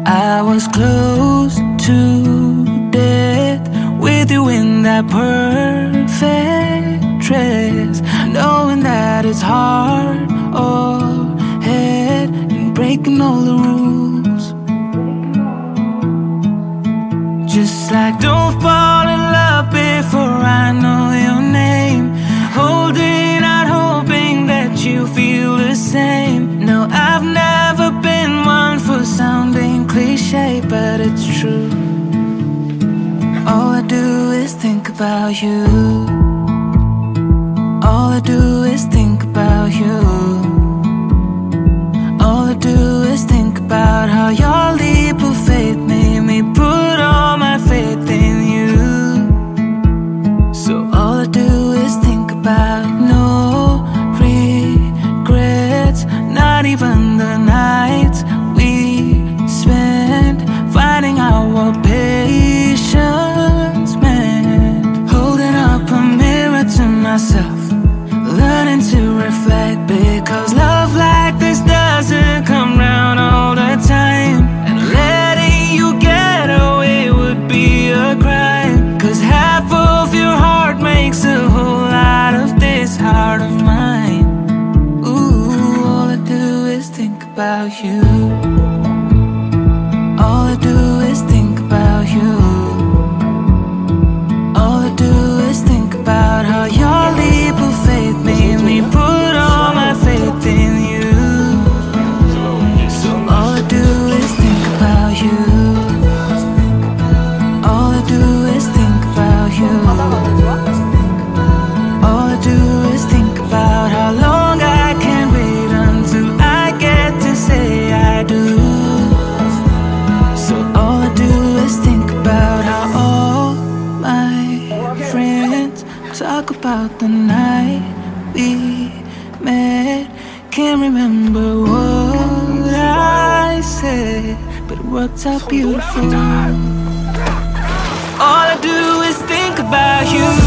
I was close to death with you in that perfect dress, knowing that it's hard or head and breaking all the rules. Just like don't fall in love before I know your name, holding out hoping that you feel the same. No, I've never been one for sounding cliche, but it's true. All I do is think about you. All I do is think about you. All I do is think about how your leap of faith made me put all my faith in you. So all I do is think about no regrets, not even the nights we spent finding out what patience meant. Holding up a mirror to myself, learning to reflect, because love like this doesn't come round all the time. And letting you get away would be a crime, 'cause half of your heart makes a whole lot of this heart of mine. Ooh, all I do is think about you. All I do is think about you. All I do is think about how your leap of faith made me put all my faith in you. So all I do is think about you. All I do is think about you. All I do is think about how long I can wait until I get to say I do. So all I do is think about how all my friends talk about the night we met. Can't remember what I said, but it worked out beautiful. All I do is think about you.